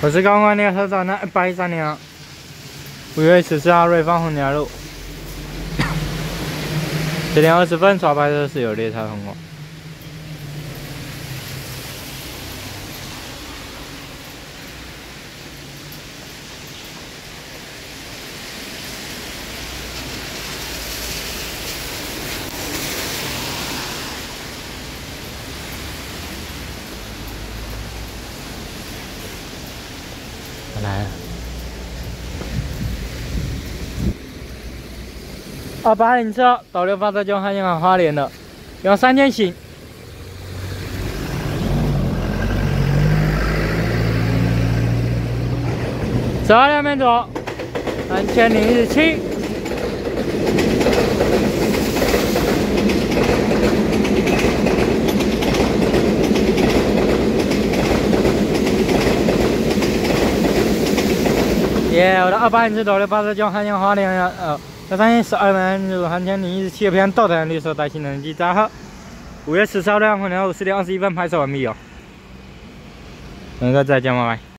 我是刚刚列车站的113辆，5月14号瑞芳红鸟路，10点20分刷白色是有列车通过。 来了，280车导流发射中汉阳港花莲的，用3000行。12两边左，3017。 我的280次导流发射中汉阳花莲132门入3017片倒弹绿色带新能机载荷，5月14号亮红鸟路10点21分拍摄完毕哦。那个再见，拜拜。